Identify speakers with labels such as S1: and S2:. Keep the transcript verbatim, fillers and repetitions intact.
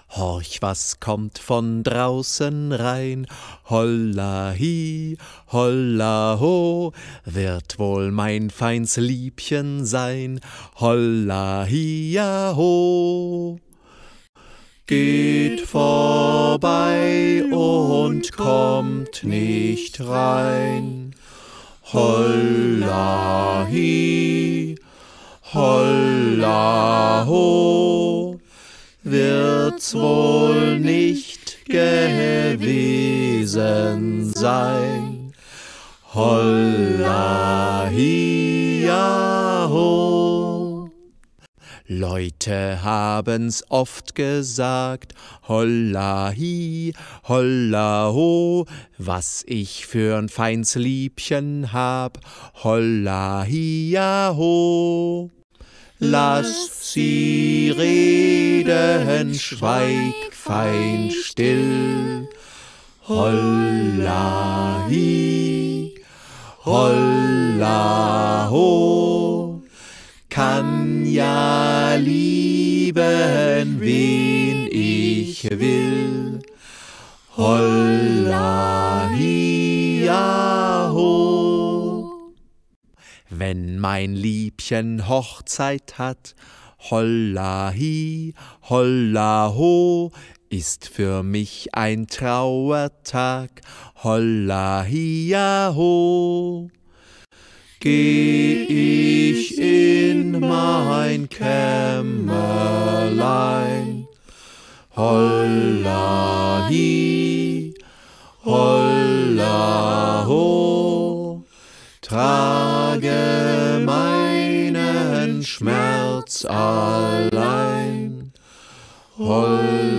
S1: Horch, was kommt von draußen rein? Holla hi, holla ho, wird wohl mein feins Liebchen sein. Holla hi ja ho. Geht vorbei und kommt nicht rein. Holla hi, holla ho, wird's wohl nicht gewesen sein. Holla hi ja ho. Leute haben's oft gesagt, holla hi, holla ho, was ich für'n feins Liebchen hab, holla hi ja ho. Lass sie reden, schweig fein still, holla hi, holla ho, kann ja lieben, wen ich will, holla hi ja ho. Wenn mein Liebchen Hochzeit hat, holla hi, holla ho, ist für mich ein Trauertag, holla hi ja ho. Geh ich in mein Kämmerlein, holla hi, holla ho, trage meinen Schmerz allein, holla